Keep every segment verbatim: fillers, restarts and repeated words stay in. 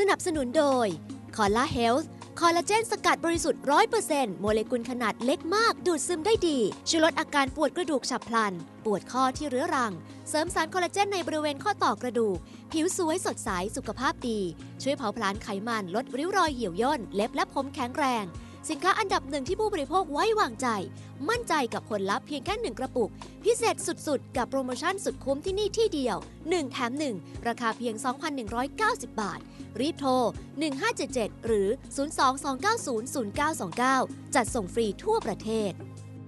นับสนุนโดยคอลลาเฮลท์คอลลาเจนสกัดบริสุทธิ์ ร้อยเปอร์เซ็นต์ โมเลกุลขนาดเล็กมากดูดซึมได้ดีช่วยลดอาการปวดกระดูกฉับพลันปวดข้อที่เรื้อรังเสริมสารคอลลาเจนในบริเวณข้อต่อกระดูกผิวสวยสดใสสุขภาพดีช่วยเผาผลาญไขมันลดริ้วรอยเหี่ยวย่นเล็บและผมแข็งแรงสินค้าอันดับหนึ่งที่ผู้บริโภคไว้วางใจมั่นใจกับผลลัพธ์เพียงแค่หนึ่งกระปุกพิเศษสุดๆกับโปรโมชั่นสุดคุ้มที่นี่ที่เดียวหนึ่งแถมหนึ่งราคาเพียง สองพันหนึ่งร้อยเก้าสิบ บาทรีบโทรหนึ่งห้าเจ็ดเจ็ดหรือศูนย์ สอง สอง เก้า ศูนย์ ศูนย์ เก้า สอง เก้าจัดส่งฟรีทั่วประเทศ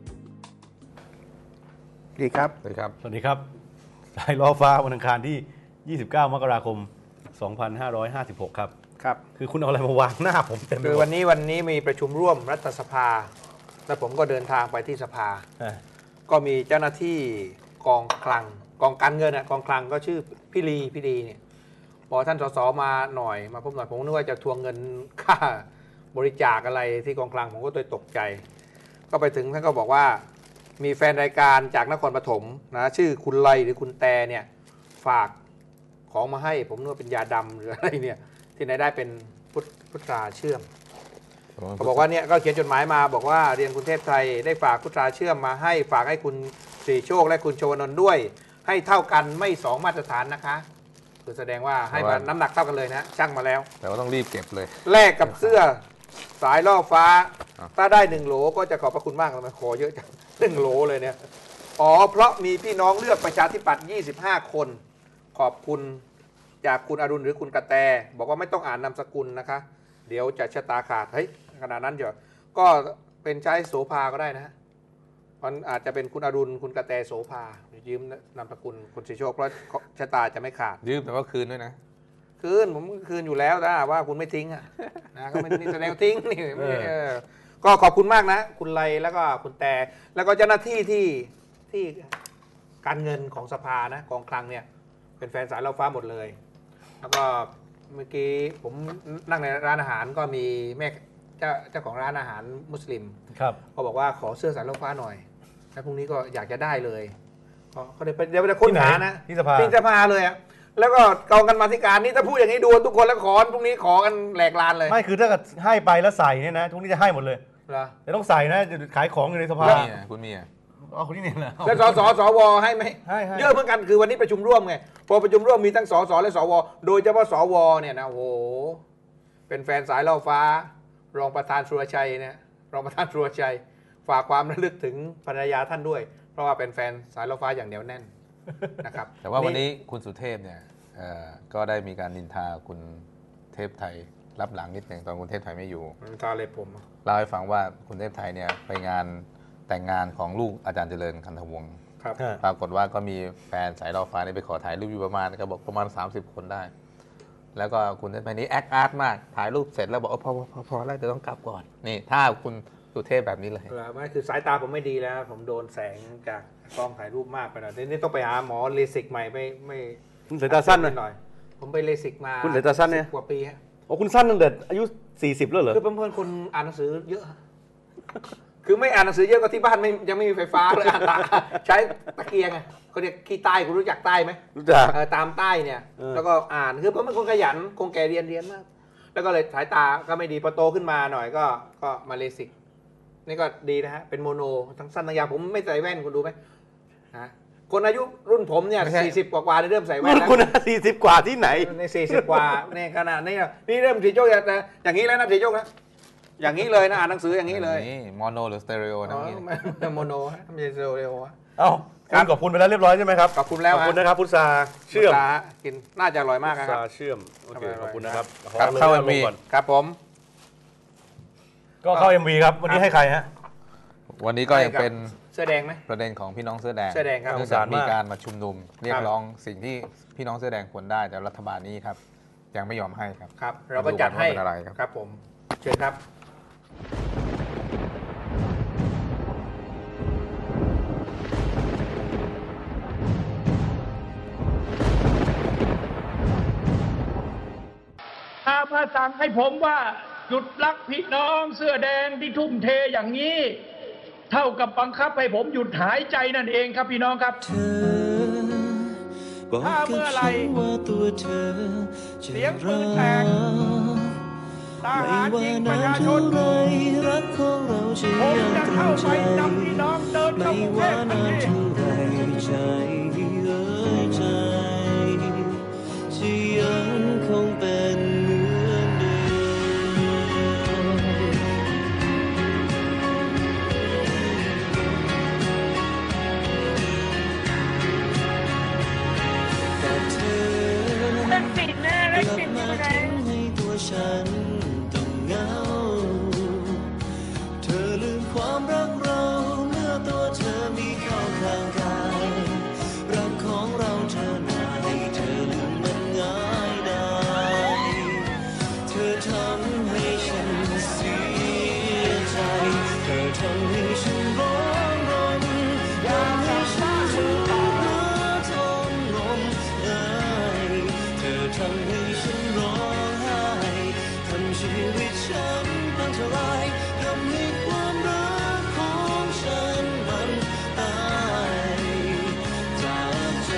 ดีครับสวัสดีครับสวัสดีครับสายล้อฟ้าวันอังคารที่ยี่สิบเก้ามกราคมสองพันห้าร้อยห้าสิบหกครับครับคือคุณเอาอะไรมาวางหน้าผมเต็มไปหมดคือวันนี้วันนี้มีประชุมร่วมรัฐสภาและผมก็เดินทางไปที่สภาก็มีเจ้าหน้าที่กองคลังกองการเงินอ่ะกองคลังก็ชื่อพี่ลีพี่ลีเนี่ยพอท่านสสมาหน่อยมาพบหน่อยผมนึกว่าจะทวงเงินค่าบริจาคอะไรที่กองคลังผมก็ตกใจก็ไปถึงท่านก็บอกว่ามีแฟนรายการจากนครปฐมนะชื่อคุณไลหรือคุณแตเนี่ยฝากของมาให้ผมนึกว่าเป็นยาดำหรืออะไรเนี่ยที่ไหนได้เป็นพุทราเชื่อมเขาบอกว่าเนี่ยก็เขียนจดหมายมาบอกว่าเรียนคุณเทพไทยได้ฝากพุทราเชื่อมมาให้ฝากให้คุณศรีโชคและคุณชวนนท์ด้วยให้เท่ากันไม่สองมาตรฐานนะคะคือแสดงว่าให้มาน้ำหนักเท่ากันเลยนะช่างมาแล้วแต่ว่าต้องรีบเก็บเลยแลกกับเสื้อสายล่อฟ้าถ้าได้หนึ่งโหลก็จะขอบพระคุณมากเลยมันขอเยอะจังหนึ่งโหลเลยเนี่ยอ๋อเพราะมีพี่น้องเลือกประชาธิปัตย์ยี่สิบห้าคนขอบคุณจากคุณอรุณหรือคุณกระแตบอกว่าไม่ต้องอ่านนามสกุลนะคะเดี๋ยวจะชะตาขาดเฮ้ยขนาดนั้นเดี๋ยวก็เป็นใช้โสภาก็ได้นะมันอาจจะเป็นคุณอรุณคุณกระแตโสภายืมนามสกุลคุณศรีโชคเพราะชะตาจะไม่ขาดยืมแต่ว่าคืนด้วยนะคืนผมคืนอยู่แล้วนะว่าคุณไม่ทิ้งอ่ะนะก็ไม่แสดงทิ้งนี่ก็ขอบคุณมากนะคุณไลแล้วก็คุณแต่แล้วก็เจ้าหน้าที่ที่ที่การเงินของสภานะกองคลังเนี่ยเป็นแฟนสายล่อฟ้าหมดเลยแล้วก็เมื่อกี้ผมนั่งในร้านอาหารก็มีแม่เจ้าเจ้าของร้านอาหารมุสลิมครับเขาบอกว่าขอเสื้อสายล่อฟ้าหน่อยแล้วพรุ่งนี้ก็อยากจะได้เลยเขาเดี๋ยวเดี๋ยวจะค้นหานะที่สภาที่สภาเลยอ่ะแล้วก็กองกันมาธิการนี่ถ้าพูดอย่างนี้ดูทุกคนแล้วขอพรุ่งนี้ขอกันแหลกลานเลยไม่คือถ้าเกิดให้ไปแล้วใส่เนี่ยนะทุกนี้จะให้หมดเลยแต่ต้องใส่นะจะขายของอยู่ในสภาคุณมีอ่ะอ๋อคุณนี่เนี่ยแหละแล้วสสสวให้ไหมเยอะเหมือนกันคือวันนี้ประชุมร่วมไงพอประชุมร่วมมีทั้งสสและสวโดยเฉพาะสวเนี่ยนะโอ้โหเป็นแฟนสายล่อฟ้ารองประธานสุรชัยเนี่ยรองประธานสุรชัยฝากความระลึกถึงภรรยาท่านด้วยเพราะว่าเป็นแฟนสายล่อฟ้าอย่างเหนียวแน่นนะครับแต่ว่าวันนี้คุณสุเทพเนี่ยก็ได้มีการนินทาคุณเทพไทยรับหลังนิดหนึ่งตอนคุณเทพไทยไม่อยู่นินทาเลยผมเล่าให้ฟังว่าคุณเทพไทยเนี่ยไปงานแต่งงานของลูกอาจารย์เจริญคันธวงศ์ปรากฏว่าก็มีแฟนสายล่อฟ้านี่ไปขอถ่ายรูปอยู่ประมาณก็บอกประมาณสามสิบคนได้แล้วก็คุณเทพไทยนี้แอคอาร์ตมากถ่ายรูปเสร็จแล้วบอกพอพอพอแล้วเดี๋ยวต้องกลับก่อนนี่ถ้าคุณสุเทพแบบนี้เลยไม่คือสายตาผมไม่ดีแล้วผมโดนแสงจากกล้องถ่ายรูปมากไปหน่อยนี่ต้องไปหาหมอเลสิกใหม่ไม่ไม่คุณสายตาสั้นหน่อยผมไปเลสิกมาคุณสายตาสั้นเนี่ยกว่าปีฮะโอ้คุณสั้นตั้งแต่อายุสี่สิบแล้วเหรอคือเพื่อนๆคนอ่านหนังสือเยอะคือไม่อ่านหนังสือเยอะก็ที่บ้านไม่ยังไม่มีไฟฟ้าเลยอ่านตาใช้ตะเกียงไงเขาเรียกขี้ใต้คุณรู้จักใต้ไหมรู้จักตามใต้เนี่ยแล้วก็อ่านคือเพราะมันคนขยันคงแก่เรียนเรียนมากแล้วก็เลยสายตาก็ไม่ดีพอโตขึ้นมาหน่อยก็ก็มาเลสิกนี่ก็ดีนะฮะเป็นโมโนทั้งสั้นทั้งยาวผมไม่ใส่แว่นคุณดูไหมนะคนอายุรุ่นผมเนี่ยสี่สิบกว่าๆเริ่มใส่แว่นแล้วคุณสี่สิบกว่าที่ไหนในสี่สิบกว่าในขนาดนี้นี่เริ่มสีโจกอย่างนี้แล้วนะสีโจกนะอย่างนี้เลยนะอ่านหนังสืออย่างนี้เลยนี่โมโนหรือสเตอริโอนะนี่โมโนไม่ใช่สเตอริโอเอ้าคุณขอบคุณไปแล้วเรียบร้อยใช่ไหมครับขอบคุณแล้วขอบคุณนะครับพุทราเชื่อมกินน่าจะอร่อยมากครับพุทราเชื่อมโอเคขอบคุณนะครับเข้าเอ็มวีครับผมก็เข้า เอ็ม วี ครับวันนี้ให้ใครฮะวันนี้ก็ยังเป็นเสื้อแดงไหมประเด็นของพี่น้องเสื้อแดงเสื้อแดงครับมีการมาชุมนุมเรียกร้องสิ่งที่พี่น้องเสื้อแดงควรได้แต่รัฐบาลนี้ครับยังไม่ยอมให้ครับครับเราก็จัดให้ครับผมเชิญครับมาสั่งให้ผมว่าหยุดรักพี่น้องเสื้อแดงที่ทุ่มเทอย่างนี้เท่ากับบังคับให้ผมหยุดหายใจนั่นเองครับพี่น้องครับเธอถ้าเมื่อไรเสียงปืนแตกทหารยิงประชาชนผมจะเข้าไปนำพี่น้องเดินเข้ากรุงเทพทันทีฉันต้องเหงาเธอลืมความรักเราเมื่อตัวเธอมีเข้าข้างกายรักของเราเธอหน่ายเธอลืมมันง่ายได้เธอทำให้ฉันเสียใจเธอทำให้ฉันร้องรนอยากให้ฉันทุกข์ทนงมงายเธอทำให้ฉันร้องชีวิตฉันพังทลายทำให้ความรักของฉันมันตายจากใจ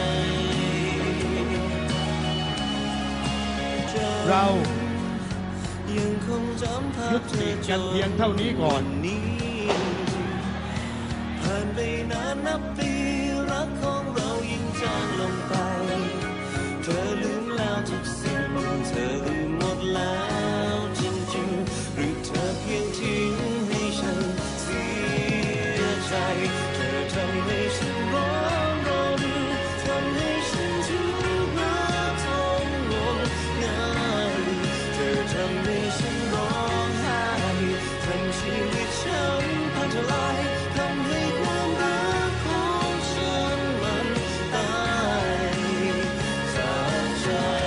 เรายังคงจำภาพเธอจนเพียงเท่านี้ก่อนผ่านไปนานนับปีรักของเรายิ่งจางลงไปเธอลืมแล้วทุกสิ่งเธอลืมหมดแล้วจริงๆหรือเธอเพียงทิ้งให้ฉันเสียใจเธอทำให้ฉันร้องรนทำให้ฉันทุกข์และทนงมงายเธอทำให้ฉันร้องไห้ทำชีวิตฉันพังทลายทำให้ความรักของฉันมันตายจากใจ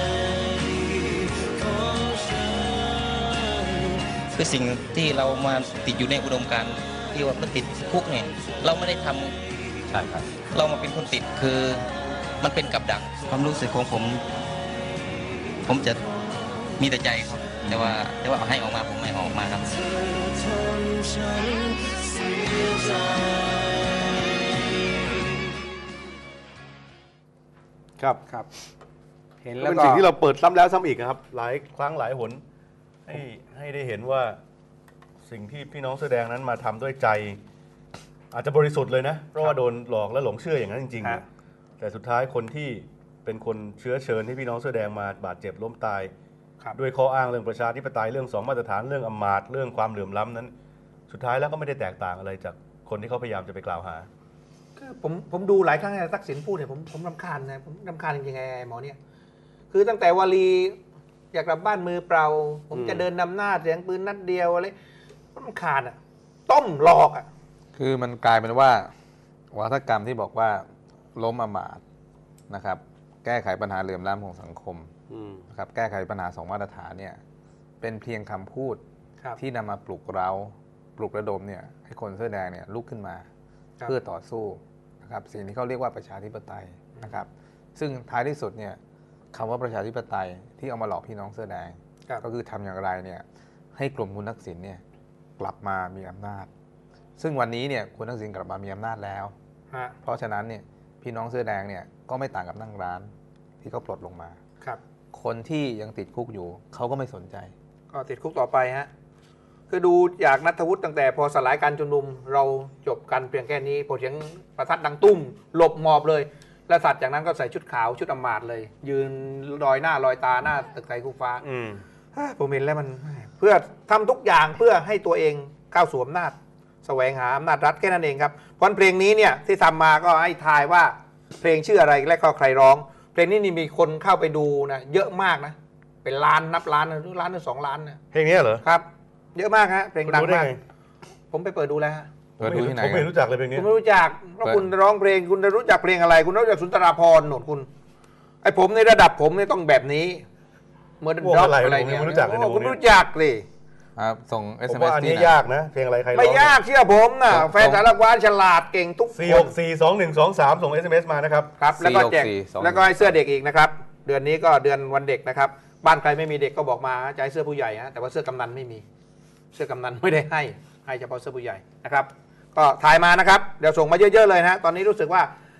คือสิ่งที่เรามาติดอยู่ในอุดมการณ์ที่ว่ามันติดคุกเนี่ยเราไม่ได้ทำใช่ครับเรามาเป็นคนติดคือมันเป็นกับดักความรู้สึกของผมผมจะมีแต่ใจครับแต่ว่าแต่ว่าเอาให้ออกมาผมไม่ออกมาครับครับครับเห็นแล้วเป็นสิ่งที่เราเปิดซ้ำแล้วซ้ำอีกนะครับหลายครั้งหลายหนให้ให้ได้เห็นว่าสิ่งที่พี่น้องเสื้อแดงนั้นมาทำด้วยใจอาจจะบริสุทธิ์เลยนะเพราะว่าโดนหลอกและหลงเชื่ออย่างนั้นจริงๆแต่สุดท้ายคนที่เป็นคนเชื้อเชิญให้พี่น้องเสื้อแดงมาบาดเจ็บล้มตายด้วยข้ออ้างเรื่องประชาธิปไตยเรื่องสองมาตรฐานเรื่องอำมาตย์เรื่องความเหลื่อมล้ำนั้นสุดท้ายแล้วก็ไม่ได้แตกต่างอะไรจากคนที่เขาพยายามจะไปกล่าวหาคือผมผมดูหลายครั้งนะทักษิณพูดเนี่ยผมผมรำคาญนะผมรำคาญจริงๆไงหมอเนี่ยคือตั้งแต่วลีอยากกลับบ้านมือเปล่าผมจะเดินนำหน้าเสียงปืนนัดเดียวอะไรรำคาญอ่ะต้มหลอกอ่ะคือมันกลายเป็นว่าวาทกรรมที่บอกว่าล้มอำมาตย์นะครับแก้ไขปัญหาเหลื่อมล้ำของสังคมนะครับแก้ไขปัญหาสองมาตรฐานเนี่ยเป็นเพียงคำพูดที่นำมาปลุกเราปลุกระดมเนี่ยให้คนเสื้อแดงเนี่ยลุกขึ้นมาเพื่อต่อสู้นะครับสิ่งที่เขาเรียกว่าประชาธิปไตยนะครับซึ่งท้ายที่สุดเนี่ยคำว่าประชาธิปไตยที่เอามาหลอกพี่น้องเสื้อแดงก็คือทำอย่างไรเนี่ยให้กลุ่มคุณทักษิณเนี่ยกลับมามีอำนาจซึ่งวันนี้เนี่ยคุณทักษิณกลับมามีอำนาจแล้วเพราะฉะนั้นเนี่ยพี่น้องเสื้อแดงเนี่ยก็ไม่ต่างกับนั่งร้านที่เขาปลดลงมาครับคนที่ยังติดคุกอยู่เขาก็ไม่สนใจก็ติดคุกต่อไปฮะคือดูจากณัฐวุฒิตั้งแต่พอสลายการชุมนุมเราจบกันเพียงแค่นี้พอเสียงประทัดดังตุ้มหลบหมอบเลยแล้วสัตว์จากนั้นก็ใส่ชุดขาวชุดอำมาตย์เลยยืนลอยหน้าลอยตาหน้าตึกไทยคู่ฟ้าผมเห็นแล้วมันเพื่อทำทุกอย่างเพื่อให้ตัวเองก้าวสู่อำนาจแสวงหาอำนาจรัฐแค่นั้นเองครับเพราะเพลงนี้เนี่ยที่ทำมาก็ให้ทายว่าเพลงชื่ออะไรและก็ใครร้องเพลงนี้นี่มีคนเข้าไปดูนะเยอะมากนะเป็นล้านนับล้านหรือล้านหรือสองล้านนะเพลงนี้เหรอครับเยอะมากฮะเพลงดังมากผมไปเปิดดูแล้วฮะเปิดดูที่ไหนผมไม่รู้จักเลยเพลงนี้ผมไม่รู้จักเพราะคุณร้องเพลงคุณจะรู้จักเพลงอะไรคุณรู้จักสุนทราภรณ์หนุนคุณไอ้ผมในระดับผมเนี่ยต้องแบบนี้เมื่อด็อกอะไรเนี่ยคุณรู้จักเลยครับส่ง เอสเอ็มเอสอันนี้ยากนะเพลงอะไรใครร้องไม่ยากเชื่อผมนะแฟนสารวัตรฉลาดเก่งทุกคนสี่ หก สี่ สอง หนึ่ง สอง สามส่ง เอส เอ็ม เอส มานะครับครับแล้วก็แจกแล้วก็ให้เสื้อเด็กอีกนะครับเดือนนี้ก็เดือนวันเด็กนะครับบ้านใครไม่มีเด็กก็บอกมาจะให้เสื้อผู้ใหญ่ฮะแต่ว่าเสื้อกำนันไม่มีเสื้อกำนันไม่ได้ให้ให้เฉพาะเสื้อผู้ใหญ่นะครับก็ถ่ายมานะครับเดี๋ยวส่งมาเยอะๆเลยนะตอนนี้รู้สึกว่า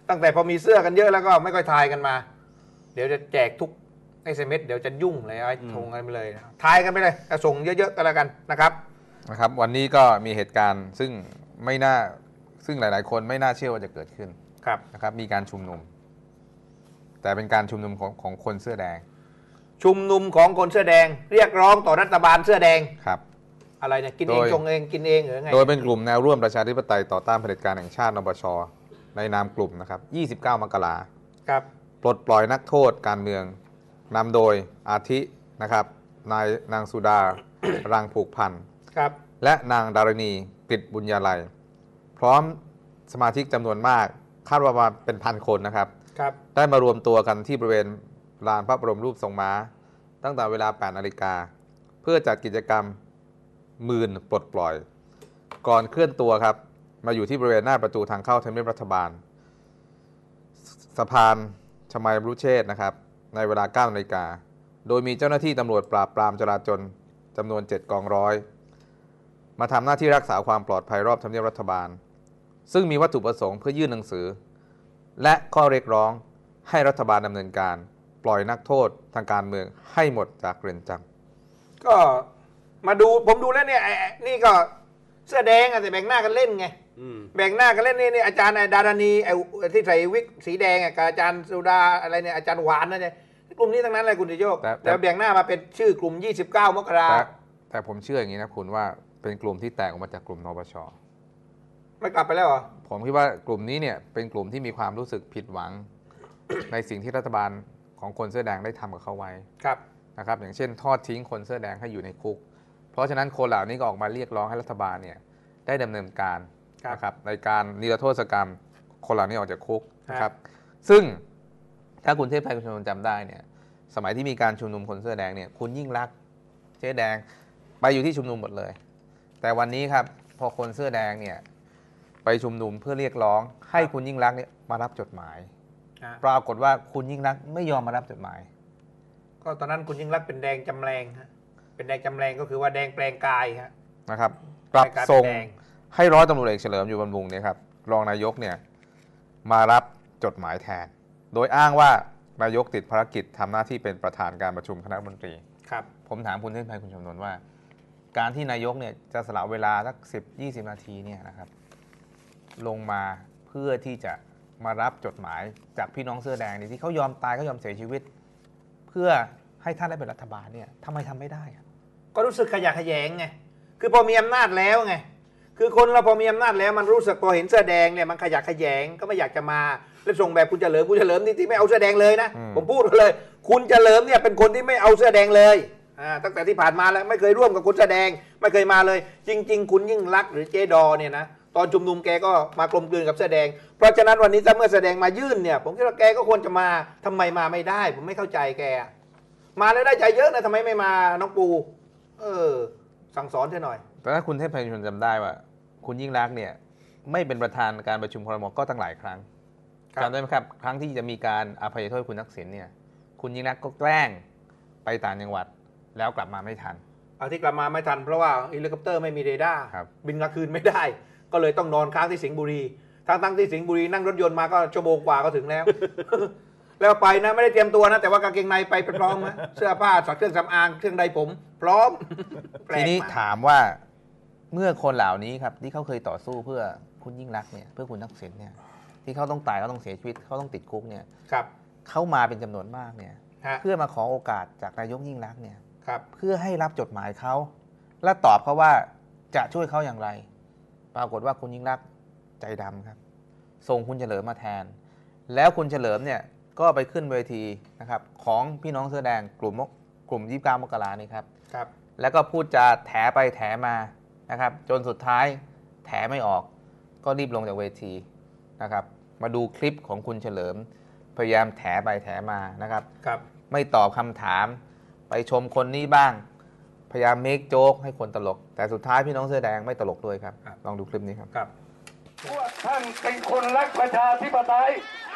ตั้งแต่พอมีเสื้อกันเยอะแล้วก็ไม่ค่อยทายกันมาเดี๋ยวจะแจกทุกเอสเอ็มเอสเดี๋ยวจะยุ่งเลยไอ้ทงกันไปเลยทายกันไปเลยส่งเยอะๆกันแล้วกันนะครับนะครับวันนี้ก็มีเหตุการณ์ซึ่งไม่น่าซึ่งหลายๆคนไม่น่าเชื่อว่าจะเกิดขึ้นครับนะครับมีการชุมนุมแต่เป็นการชุมนุมของของคนเสื้อแดงชุมนุมของคนเสื้อแดงเรียกร้องต่อรัฐบาลเสื้อแดงครับอะไรเนี่ยกินเองจงเองกินเองหรือไงโดยเป็นกลุ่มแนวร่วมประชาธิปไตยต่อต้านเผด็จการแห่งชาตินปช.ในนามกลุ่มนะครับยี่สิบเก้ามกราครับปลดปล่อยนักโทษการเมืองนำโดยอาทินะครับนายนางสุดา รังผูกพันครับและนางดารณีกฤษบุญญาลัยพร้อมสมาชิกจำนวนมากคาดว่าประมาณเป็นพันคนนะครับครับได้มารวมตัวกันที่บริเวณลานพระบรมรูปทรงม้าตั้งแต่เวลา แปดนาฬิกาเพื่อจัดกิจกรรมหมื่นปลดปล่อยก่อนเคลื่อนตัวครับมาอยู่ที่บริเวณหน้าประตูทางเข้าทำเนียบรัฐบาลสะพานชมัยมรุเชษฐ์นะครับในเวลา เก้านาฬิกาโดยมีเจ้าหน้าที่ตำรวจปราบปรามจราจรจำนวนเจ็ดกองร้อยมาทำหน้าที่รักษาความปลอดภัยรอบทำเนียบรัฐบาลซึ่งมีวัตถุประสงค์เพื่อยื่นหนังสือและข้อเรียกร้องให้รัฐบาลดำเนินการปล่อยนักโทษทางการเมืองให้หมดจากเรือนจำก็มาดูผมดูแล้วเนี่ยนี่ก็เสื้อแดงแต่แบ่งหน้ากันเล่นไงแบ่งหน้ากันเล่นนี่นี่อาจารย์ดารณีไอ้ที่ใส่วิกสีแดงกับอาจารย์สุดาอะไรเนี่ยอาจารย์หวานนั่นเนี่ยกลุ่มนี้ทั้งนั้นเลยคุณติโยกแต่แบ่งหน้ามาเป็นชื่อกลุ่มยี่สิบเก้ามกราแต่ผมเชื่ออย่างนี้นะคุณว่าเป็นกลุ่มที่แตกออกมาจากกลุ่มนปช. ไม่กลับไปแล้วเหรอผมคิดว่ากลุ่มนี้เนี่ยเป็นกลุ่มที่มีความรู้สึกผิดหวัง ในสิ่งที่รัฐบาลของคนเสื้อแดงได้ทำกับเขาไว้ครับนะครับอย่างเช่นทอดทิ้งคนเสื้อแดงให้อยู่ในคุกเพราะฉะนั้นคนเหล่านี้ก็ออกมาเรียกร้องให้รัฐบาลเนี่ยได้ดำเนินการนะครับในการนิรโทษกรรมคนเหล่านี้ออกจากคุกนะครับซึ่งถ้าคุณเทพไทยคุณชนจำได้เนี่ยสมัยที่มีการชุมนุมคนเสื้อแดงเนี่ยคุณยิ่งลักษณ์เจ๊แดงไปอยู่ที่ชุมนุมหมดเลยแต่วันนี้ครับพอคนเสื้อแดงเนี่ยไปชุมนุมเพื่อเรียกร้องให้คุณยิ่งลักษณ์เนี่ยมารับจดหมายปรากฏว่าคุณยิ่งลักษณ์ไม่ยอมมารับจดหมายก็ตอนนั้นคุณยิ่งลักษณ์เป็นแดงจำแรงฮะเป็นแดงจำแรงก็คือว่าแดงแปลงกายฮะนะครับปรับทรงให้ร้อยตำรวจเอกเฉลิมอยู่บำรุงเนี่ยครับรองนายกเนี่ยมารับจดหมายแทนโดยอ้างว่านายกติดภารกิจทำหน้าที่เป็นประธานการประชุมคณะรัฐมนตรีครับผมถามคุณเทพไทยคุณชมนนท์ว่าการที่นายกเนี่ยจะสละเวลาสักสิบยี่สิบนาทีเนี่ยนะครับลงมาเพื่อที่จะมารับจดหมายจากพี่น้องเสื้อแดงที่เขายอมตายเขายอมเสียชีวิตเพื่อให้ท่านได้เป็นรัฐบาลเนี่ยทำไมทำไม่ได้ก็รู้สึกขยะแขยงไงคือพอมีอำนาจแล้วไงคือคนเราพอมีอำนาจแล้วมันรู้สึกพอเห็นเสื้อแดงเนี่ยมันขยะแขยงก็ไม่อยากจะมาแล้วส่งแบบคุณเฉลิมคุณเฉลิมนี่ที่ไม่เอาเสื้อแดงเลยนะผมพูดเลยคุณเฉลิมเนี่ยเป็นคนที่ไม่เอาเสื้อแดงเลยอ่าตั้งแต่ที่ผ่านมาแล้วไม่เคยร่วมกับคนเสื้อแดงไม่เคยมาเลยจริงๆคุณยิ่งลักษณ์หรือเจดอเนี่ยนะตอนชุมนุมแกก็มากลมกลืนกับเสื้อแดงเพราะฉะนั้นวันนี้ถ้าเมื่อเสื้อแดงมายื่นเนี่ยผมคิดว่าแกก็ควรจะมาทำไมมาไม่ได้ผมไม่เข้าใจแกมาแล้วได้ใจเยอะนะทำไมไม่มาน้องปูเออสั่งสอนเธอหน่อยแต่ถ้าคุณเทพไทยชนจำได้ว่าคุณยิ่งลักษณ์เนี่ยไม่เป็นประธานการประชุมครม.ก็ตั้งหลายครั้งจำได้ไหมครับครั้งที่จะมีการอภัยโทษคุณทักษิณเนี่ยคุณยิ่งลักษณ์ก็แกล้งไปต่างจังหวัดแล้วกลับมาไม่ทันเอาที่กลับมาไม่ทันเพราะว่าเฮลิคอปเตอร์ไม่มีเรดาร์บินกลางคืนไม่ได้ก็เลยต้องนอนค้างที่สิงห์บุรีทั้งตั้งที่สิงห์บุรีนั่งรถยนต์มาก็ชั่วโมงกว่าก็ถึงแล้ว แล้วไปนะไม่ได้เตรียมตัวนะแต่ว่ากางเกงในไปพร้อมนะเสื้อผ้าสักเครื่องสำอางเครื่องใดผมพร้อมทีนี้ถามว่าเมื่อคนเหล่านี้ครับที่เขาเคยต่อสู้เพื่อคุณยิ่งลักษณ์เนี่ยเพื่อคุณทักษิณเนี่ยที่เขาต้องตายเขาต้องเสียชีวิตเขาต้องติดคุกเนี่ยครับเขามาเป็นจำนวนมากเนี่ยเพื่อมาขอโอกาสจากนายกยิ่งลักษณ์เนี่ยเพื่อให้รับจดหมายเขาและตอบเขาว่าจะช่วยเขาอย่างไรปรากฏว่าคุณยิ่งลักษณ์ใจดำครับส่งคุณเฉลิมมาแทนแล้วคุณเฉลิมเนี่ยก็ไปขึ้นเวทีนะครับของพี่น้องเสื้อแดงกลุ่มกลุ่มยี่สิบเก้ามกรานี่ครับครับแล้วก็พูดจาแถไปแถมานะครับจนสุดท้ายแถไม่ออกก็รีบลงจากเวทีนะครับมาดูคลิปของคุณเฉลิมพยายามแถไปแถมานะครับครับไม่ตอบคำถามไปชมคนนี้บ้างพยายามเมคโจ๊กให้คนตลกแต่สุดท้ายพี่น้องเสื้อแดงไม่ตลกด้วยครับลองดูคลิปนี้ครับครับพวกท่านเป็นคนรักประชาธิปไตย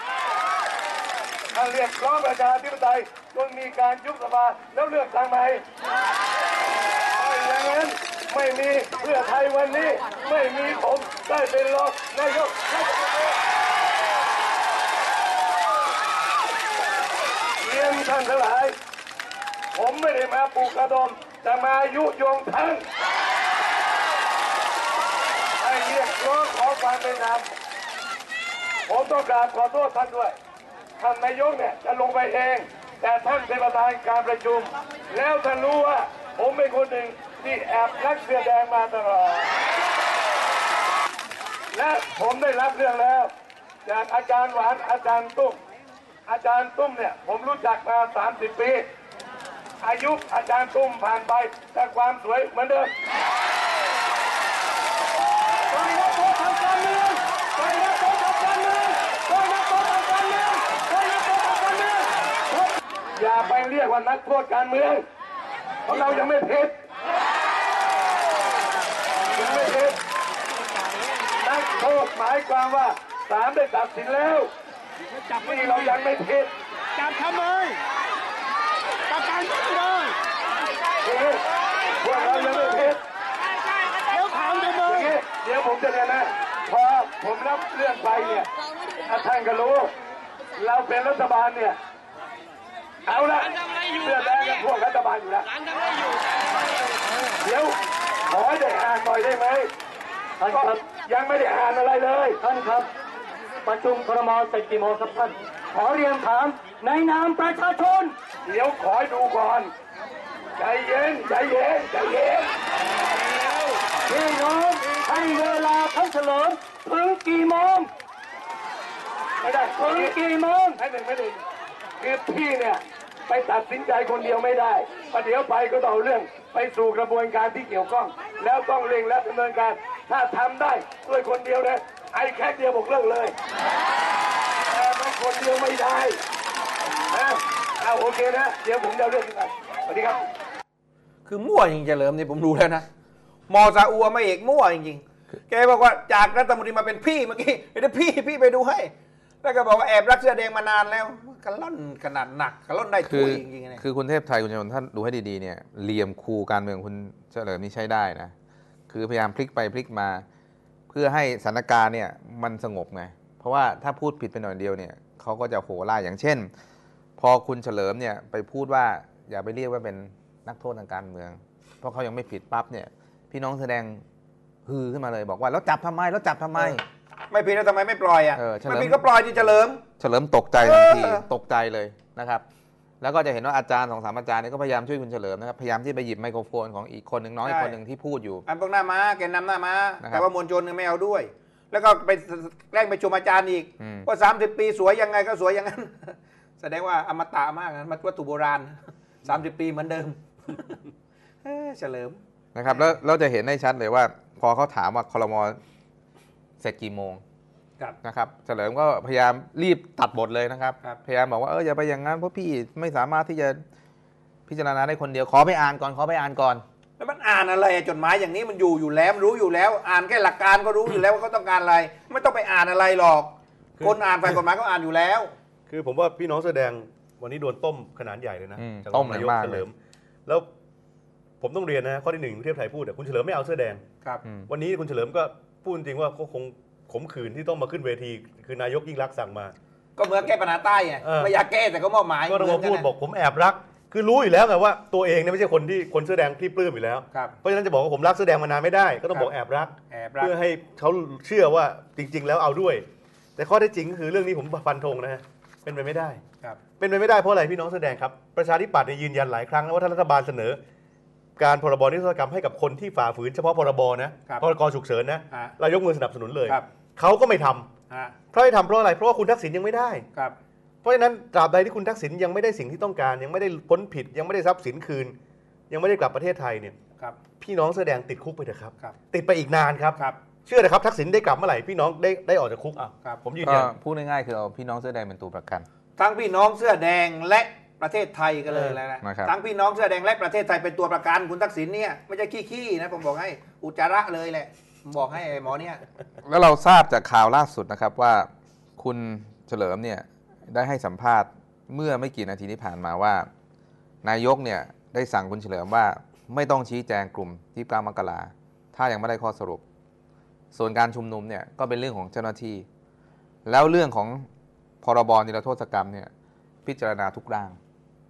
ท่านเรียกร้องประชาธิปไตยจนมีการยุบสภาแล้วเลือกตั้งใหม่ไม่อย่างนั้นไม่มีเพื่อไทยวันนี้ไม่มีผมได้เป็นรองนายกรัฐมนตรีท่านทั้งหลายผมไม่ได้มาปลุกระดมแต่มายุยงท่านให้เรียกร้องขอความเป็นธรรมผมต้องกราบขอโทษท่านด้วยท่านนายกเนี่ยจะลงไปเองแต่ท่านเป็นประธานการประชุมแล้วท่านรู้ว่าผมเป็นคนหนึ่งที่แอบรักเสื้อแดงมาตลอดและผมได้รับเรื่องแล้วจากอาจารย์หวานอาจารย์ตุ้มอาจารย์ตุ้มเนี่ยผมรู้จักมาสามสิบปีอายุอาจารย์ตุ้มผ่านไปแต่ความสวยเหมือนเดิมไปนักโทษทางการเมืองไปนักโทษทางการเมืองไปนักโทษทางการเมืองไปนักโทษทางการเมืองอย่าไปเรียกว่านักโทษการเมืองเพราะเรายังไม่ผิดยังไม่ผิดนักโทษหมายความว่าศาลได้ตัดสินแล้วนี่เรายังไม่ผิดจับทำไมประกันไม่ได้พวกเรายังไม่ผิดเดี๋ยวถามทำไมเดี๋ยวผมจะเนี่ยนะพอผมรับเรื่องไปเนี่ยท่านก็รู้เราเป็นรัฐบาลเนี่ยเอาละเสื้อแดงกับพวกรัฐบาลอยู่แล้วเดี๋ยวขอได้อ่านหน่อยได้ไหมท่านครับยังไม่ได้อ่านอะไรเลยท่านครับประชุมครม.เสร็จกี่โมงครับท่านขอเรียนถามในนามประชาชนเดี๋ยวขอดูก่อนใจเย็นใจเย็นใจเย็นพี่น้องให้เวลาท่านเฉลิมถึงกี่โมงไม่ได้ถึงกี่โมงให้หนึ่งไม่หนึ่งคือพี่เนี่ยไปตัดสินใจคนเดียวไม่ได้ประเดี๋ยวไปก็ต้องเอาเรื่องไปสู่กระบวนการที่เกี่ยวข้องแล้วต้องเร่งและดำเนินการถ้าทำได้ด้วยคนเดียวเลยไอ้แค่เดียวบอกเลิกเลยแต่ไม่คนเดียวไม่ได้นะเอาโอเคนะเดี๋ยวผมจะเรื่องนี้ไปสวัสดีครับคือมั่วจริงเฉลิมนี่ผมรู้แล้วนะมอซาอัวมาเอกมั่วจริงๆแกบอกว่าจากรัฐมนตรีมาเป็นพี่เมื่อกี้เดี๋ยวพี่พี่ไปดูให้แล้วก็บอกว่าแอบรักเสื้อแดงมานานแล้วกระล่อนขนาดหนักกระล่อนได้ถ้วยจริงๆเนี่ยคือคุณเทพไทยคุณชนท่านดูให้ดีๆเนี่ยเหลี่ยมคูการเมืองคุณเฉลิมนี่ใช้ได้นะคือพยายามพลิกไปพลิกมาเพื่อให้สถานการณ์เนี่ยมันสงบไงเพราะว่าถ้าพูดผิดไปหน่อยเดียวเนี่ยเขาก็จะโหร่ายอย่างเช่นพอคุณเฉลิมเนี่ยไปพูดว่าอย่าไปเรียกว่าเป็นนักโทษทางการเมืองเพราะเขายังไม่ผิดปั๊บเนี่ยพี่น้องแสดงฮือขึ้นมาเลยบอกว่าแล้วจับทำไมแล้วจับทำไมไม่ผิดแล้วทำไมไม่ปล่อยอ่ะไม่ผิดก็ปล่อยที่เฉลิมเฉลิมตกใจทันทีตกใจเลยนะครับแล้วก็จะเห็นว่าอาจารย์สองสามอาจารย์นี่ก็พยายามช่วยคุณเฉลิมนะครับพยายามที่ไปหยิบไมโครโฟนของอีกคนหนึ่งน้อยคนหนึ่งที่พูดอยู่อันพวกหน้าม้าแกนนำหน้าม้าแต่ว่ามวลชนไม่เอาด้วยแล้วก็ไปแกล้งไปชมอาจารย์อีกว่าสามสิบปีสวยยังไงก็สวยอย่างนั้นแสดงว่าอมตะมากนะวัตถุโบราณสามสิบปีเหมือนเดิมเฉลิมนะครับแล้วเราจะเห็นได้ชัดเลยว่าพอเขาถามว่าครม.เสร็จกี่โมงนะครับเฉลิมก็พยายามรีบตัดบทเลยนะครับพยายามบอกว่าเอออย่าไปอย่างนั้นเพราะพี่ไม่สามารถที่จะพิจารณาได้คนเดียวขอไปอ่านก่อนขอไปอ่านก่อนแล้วมันอ่านอะไรจดหมายอย่างนี้มันอยู่อยู่แล้วรู้อยู่แล้วอ่านแค่หลักการก็รู้อยู่แล้วว่าเขาต้องการอะไรไม่ต้องไปอ่านอะไรหรอกคนอ่านฝ่ายกฎหมายก็อ่านอยู่แล้วคือผมว่าพี่น้องแสดงวันนี้โดนต้มขนาดใหญ่เลยนะต้มนายกเฉลิมแล้วผมต้องเรียนนะข้อที่หนึ่งคุณเทพไทยพูดคุณเฉลิมไม่เอาเสื้อแดงวันนี้คุณเฉลิมก็พูดจริงว่าเขาคงขมขื่นที่ต้องมาขึ้นเวทีคือนายกยิ่งรักสั่งมาก็เมื่อแก้ปัญหาใต้ไงไม่อยากแก้แต่ก็มอบหมายก็ต้องมาพูดบอกผมแอบรักคือรู้อยู่แล้วไงว่าตัวเองเนี่ยไม่ใช่คนที่คนเสื้อแดงที่ปลื้มอยู่แล้วเพราะฉะนั้นจะบอกว่าผมรักเสื้อแดงมานานไม่ได้ก็ต้องบอกแอบรักเพื่อให้เขาเชื่อว่าจริงๆแล้วเอาด้วยแต่ข้อเท็จจริงก็คือเรื่องนี้ผมฟันธงนะฮะเป็นไปไม่ได้เป็นไปไม่ได้เพราะอะไรพี่น้องเสื้อแดงครับประชาธิปัตย์ยืนยันหลายครั้งแล้วว่าถ้ารัฐบาลเสนอการพรบนิรโทษกรรมให้กับคนที่ฝ่าฝืนเฉพาะพรบนะพรกฉุกเฉินนะเรายกมือสนับสนุนเลยเขาก็ไม่ทำเพราะไม่ทำเพราะอะไรเพราะว่าคุณทักษิณยังไม่ได้เพราะฉะนั้นตราบใดที่คุณทักษิณยังไม่ได้สิ่งที่ต้องการยังไม่ได้พ้นผิดยังไม่ได้ทรัพย์สินคืนยังไม่ได้กลับประเทศไทยเนี่ยพี่น้องเสื้อแดงติดคุกไปเถอะครับติดไปอีกนานครับเชื่อนะครับทักษิณได้กลับเมื่อไหร่พี่น้องได้ได้ออกจากคุกอ่ะผมยืนยันพูดง่ายๆคือเอาพี่น้องเสื้อแดงเป็นตัวประกันทั้งพี่น้องเสื้อแดงและประเทศไทยกันเลยแล้วนะทั้งพี่น้องเสื้อแดงและประเทศไทยเป็นตัวประกันคุณทักษิณเนี่ยไม่ใช่ขี้ๆนะผมบอกให้อุจจาระเลยแหละผมบอกให้หมอเนี่ยแล้วเราทราบจากข่าวล่าสุดนะครับว่าคุณเฉลิมเนี่ยได้ให้สัมภาษณ์เมื่อไม่กี่นาทีที่ผ่านมาว่านายกเนี่ยได้สั่งคุณเฉลิมว่าไม่ต้องชี้แจงกลุ่มที่เก้ามกราถ้ายังไม่ได้ข้อสรุปส่วนการชุมนุมเนี่ยก็เป็นเรื่องของเจ้าหน้าที่แล้วเรื่องของพรบนิรโทษกรรมเนี่ยพิจารณาทุกร่าง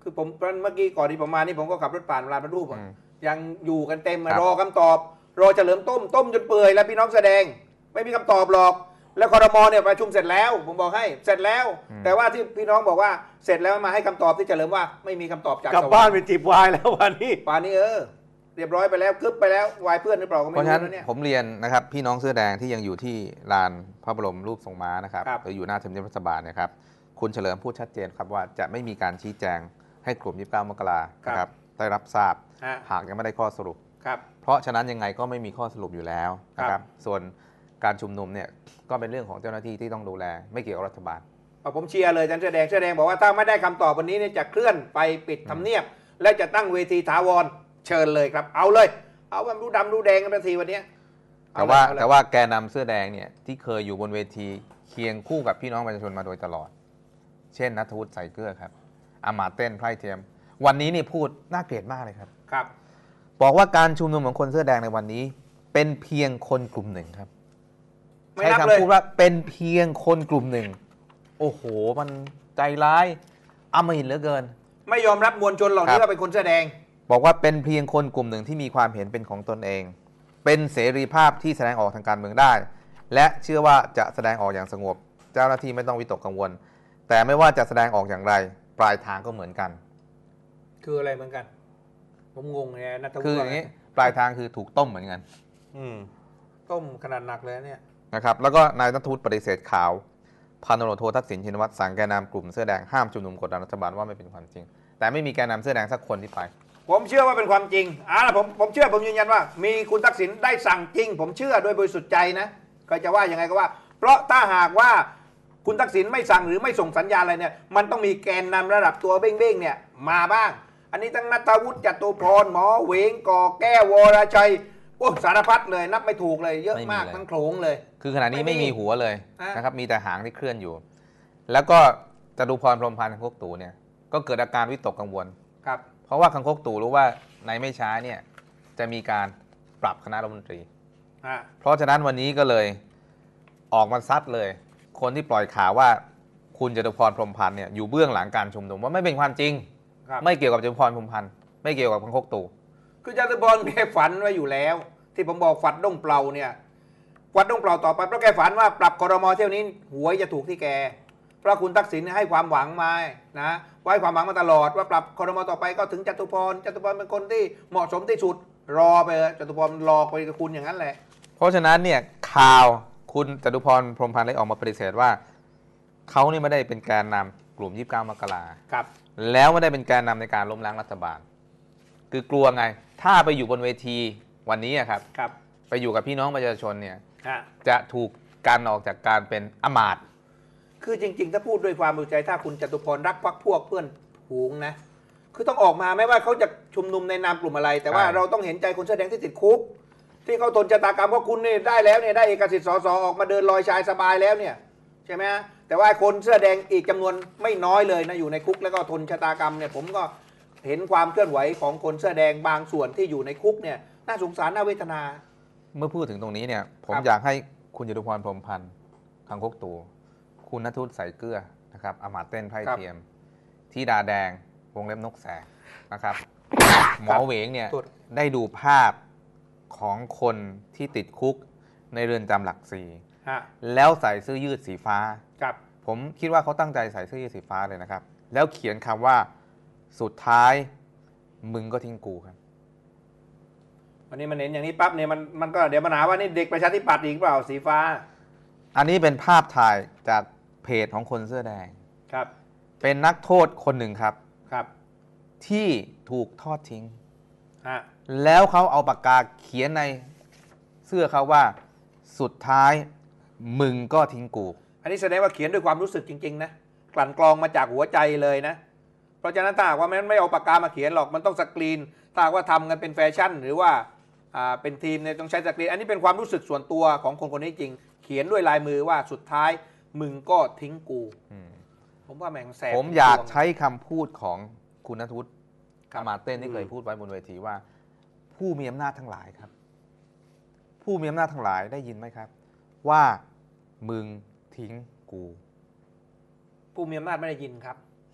คือผมเมื่อกี้ก่อนที่ผมมานี่ผมก็ขับรถผ่านร้านพระรูปยังอยู่กันเต็มรอคำตอบรอเฉลิมต้มต้มจนเปื่อยแล้วพี่น้องแสดงไม่มีคำตอบหรอกแล้วครม.เนี่ยประชุมเสร็จแล้วผมบอกให้เสร็จแล้ว แต่ว่าที่พี่น้องบอกว่าเสร็จแล้วมาให้คำตอบที่เฉลิมว่าไม่มีคำตอบจากกลับบ้านไปจีบวายแล้ววันนี้ป่านนี้เออเรียบร้อยไปแล้วกึ๊บไปแล้ววายเพื่อนหรือเปล่าก็ไม่รู้นะเนี่ยผมเรียนนะครับพี่น้องเสื้อแดงที่ยังอยู่ที่ลานพระบรมรูปทรงม้านะครับหรืออยู่หน้าทำเนียบรัฐบาลนะครับคุณเฉลิมพูดชัดเจนครับว่าจะไม่มีการชี้แจงให้กลุ่มยี่สิบเก้ามกรานะครับได้รับทราบหากยังไม่ได้ข้อสรุปเพราะฉะนั้นยังไงก็ไม่มีข้อสรุปอยู่แล้วนะครับส่วนการชุมนุมเนี่ยก็เป็นเรื่องของเจ้าหน้าที่ที่ต้องดูแลไม่เกี่ยวกับรัฐบาลผมเชียร์เลยอาจารย์เสื้อแดงเสื้อแดงบอกว่าถ้าไม่ได้คำตอบวันนี้เนี่ยจะเคลื่อนไปปิดทำเนียบและจะตั้งเวทีถาวรเชิญเลยครับเอาเลยเอาแบบดูดำดูแดงกันทีวันนี้แต่ว่าแต่ว่าแกนำเสื้อแดงเนี่ยที่เคยอยู่บนเวทีเคียงคู่กับพี่น้องประชาชนมาโดยตลอดเช่นณัฐวุฒิ ใส่เกลือครับอามาเต้นไพร่เทียมวันนี้นี่พูดน่าเกลียดมากเลยครับครับบอกว่าการชุมนุมของคนเสื้อแดงในวันนี้เป็นเพียงคนกลุ่มหนึ่งครับใช้คำพูดว่าเป็นเพียงคนกลุ่มหนึ่งโอ้โหมันใจร้ายอำมหิตเหลือเกินไม่ยอมรับมวลชนเหล่านี้ว่าเป็นคนเสื้อแดงบอกว่าเป็นเพียงคนกลุ่มหนึ่งที่มีความเห็นเป็นของตนเองเป็นเสรีภาพที่แสดงออกทางการเมืองได้และเชื่อว่าจะแสดงออกอย่างสงบเจ้าหน้าที่ไม่ต้องวิตกกังวลแต่ไม่ว่าจะแสดงออกอย่างไรปลายทางก็เหมือนกันคืออะไรเหมือนกันผมงงไงนัทวุฒิคืออย่างนี้ปลายทางคือถูกต้มเหมือนกันอืมต้มขนาดหนักเลยเนี่ยนะครับแล้วก็นายณัฐวุฒิปฏิเสธข่าวพันตำรวจโททักษิณชินวัตรสั่งแกนนำกลุ่มเสื้อแดงห้ามชุมนุมกดดันรัฐบาลว่าไม่เป็นความจริงแต่ไม่มีแกนนำเสื้อแดงสักคนที่ไปผมเชื่อว่าเป็นความจริงอ่าผมผมเชื่อผมยืนยันว่ามีคุณทักษิณได้สั่งจริงผมเชื่อโดยบริสุทธิ์ใจนะใครจะว่ายังไงก็ว่าเพราะถ้าหากว่าคุณทักษิณไม่สั่งหรือไม่ส่งสัญญาณอะไรเนี่ยมันต้องมีแกนนำระดับตัวเบ้งๆเนี่ยมาบ้างอันนี้ทั้งณัฐวุฒิ จตุพรหมอเหวงก่อแก้ววรชัยโอ้สารพัดเลยนับไม่ถูกเลยเยอะมากทั้งโขลงเลยคือขณะนี้ไม่มีหัวเลยนะครับมีแต่หางที่เคลื่อนอยู่แล้วก็จตุพรพรหมพันธ์คังคกตู่เนี่ยก็เกิดอาการวิตกกังวลครับเพราะว่าคังคกตู่รู้ว่าในไม่ช้าเนี่ยจะมีการปรับคณะรัฐมนตรีเพราะฉะนั้นวันนี้ก็เลยออกมาซัดเลยคนที่ปล่อยข่าวว่าคุณจตุพรพรหมพันธ์เนี่ยอยู่เบื้องหลังการชุมนุมว่าไม่เป็นความจริงไม่เกี่ยวกับจตุพรพรหมพันธ์ไม่เกี่ยวกับคังคกตู่คือจตุพรแกฝันไว้อยู่แล้วที่ผมบอกฝันด้งเปล่าเนี่ยฝันด้งเปล่าต่อไปเพราะแกฝันว่าปรับครม.เที่ยวนี้หวยจะถูกที่แกเพราะคุณทักษิณให้ความหวังมานะไว้ความหวังมาตลอดว่าปรับครม.ต่อไปก็ถึงจตุพรจตุพรเป็นคนที่เหมาะสมที่สุดรอไปจตุพรรอไปกับคุณอย่างนั้นแหละเพราะฉะนั้นเนี่ยข่าวคุณจตุพรพรหมพันธ์เลยออกมาปฏิเสธว่าเขานี่ไม่ได้เป็นแกนนำกลุ่มยี่สิบเก้ามกราครับแล้วไม่ได้เป็นแกนนำในการล้มล้างรัฐบาลคือกลัวไงถ้าไปอยู่บนเวทีวันนี้ครับครับไปอยู่กับพี่น้องประชาชนเนี่ยจะถูกกันออกจากการเป็นอมาตย์คือจริงๆถ้าพูดด้วยความบริสุทธิ์ใจถ้าคุณจตุพรรักพรรคพวกเพื่อนฝูงนะคือต้องออกมาไม่ว่าเขาจะชุมนุมในนามกลุ่มอะไรแต่ว่าเราต้องเห็นใจคนเสื้อแดงที่ติดคุกที่เขาทนชะตากรรมเพราะคุณนี่ได้แล้วเนี่ยได้เอกสิทธิ์สสออกมาเดินลอยชายสบายแล้วเนี่ยใช่ไหมฮะแต่ว่าคนเสื้อแดงอีกจำนวนไม่น้อยเลยนะอยู่ในคุกแล้วก็ทนชะตากรรมเนี่ยผมก็เห็นความเคลื่อนไหวของคนเสื้อแดงบางส่วนที่อยู่ในคุกเนี่ยน่าสงสารน่าเวทนาเมื่อพูดถึงตรงนี้เนี่ยผมอยากให้คุณจตุพรพรหมพันธ์คังคกตู่คุณณัฐวุฒิ ใส่เกลือนะครับอมาตย์เต้นไพร่เทียมที่ดาแดงวงเล็บนกแสกนะครับหมอเหวงเนี่ยได้ดูภาพของคนที่ติดคุกในเรือนจำหลักสี่แล้วใส่เสื้อยืดสีฟ้าผมคิดว่าเขาตั้งใจใส่เสื้อยืดสีฟ้าเลยนะครับแล้วเขียนคำว่าสุดท้ายมึงก็ทิ้งกูครับวันนี้มันเห็นอย่างนี้ปั๊บเนี่ยมันมันก็เดี๋ยวปัญหาว่านี่เด็กประชาธิปัตย์อีกเปล่าสีฟ้าอันนี้เป็นภาพถ่ายจากเพจของคนเสื้อแดงครับเป็นนักโทษคนหนึ่งครับครับที่ถูกทอดทิ้งฮะแล้วเขาเอาปากกาเขียนในเสื้อเขาว่าสุดท้ายมึงก็ทิ้งกูอันนี้แสดงว่าเขียนด้วยความรู้สึกจริงๆนะกลั่นกรองมาจากหัวใจเลยนะเพราะฉะนั้นถ้าว่ามันไม่เอาปากกามาเขียนหรอกมันต้องสกรีนถ้าว่าทำกันเป็นแฟชั่นหรือว่าเป็นทีมเนี่ยต้องใช้สกรีนอันนี้เป็นความรู้สึกส่วนตัวของคนคนนี้จริงเขียนด้วยลายมือว่าสุดท้ายมึงก็ทิ้งกูผมว่าแม่งแสบผมอยากใช้คำพูดของคุณณัฐวุฒิ อมาตย์เต้นที่เคยพูดไว้บนเวทีว่าผู้มีอำนาจทั้งหลายครับผู้มีอำนาจทั้งหลายได้ยินไหมครับว่ามึงทิ้งกูผู้มีอำนาจไม่ได้ยินครับ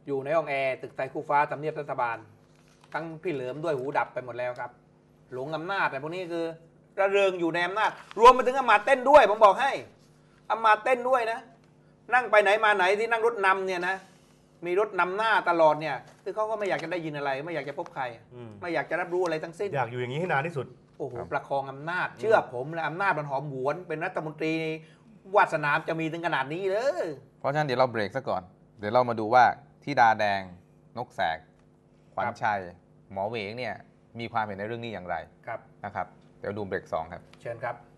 อยู่ในห้องแอร์ตึกไทยคู่ฟ้าทำเนียบรัฐบาลทั้งพี่เหลิมด้วยหูดับไปหมดแล้วครับหลงอำนาจแต่พวกนี้คือระเริงอยู่ในอำนาจรวมไปถึงอำมาตย์เต้นด้วยผมบอกให้อำมาตย์เต้นด้วยนะนั่งไปไหนมาไหนที่นั่งรถนำเนี่ยนะมีรถนำหน้าตลอดเนี่ยคือเขาก็ไม่อยากจะได้ยินอะไรไม่อยากจะพบใครไม่อยากจะรับรู้อะไรทั้งสิ้นอยากอยู่อย่างนี้ให้นานที่สุดโอ้โหประคองอำนาจเชื่อผมและอำนาจมันหอมหวนเป็นรัฐมนตรีวาสนาจะมีถึงขนาดนี้เลยเพราะฉะนั้นเดี๋ยวเราเบรกซะก่อนเดี๋ยวเรามาดูว่าธิดาแดงนกแสกขวัญชัยหมอเหวงเนี่ยมีความเห็นในเรื่องนี้อย่างไรนะครับเดี๋ยวดูเบรกสองครับเชิญครับ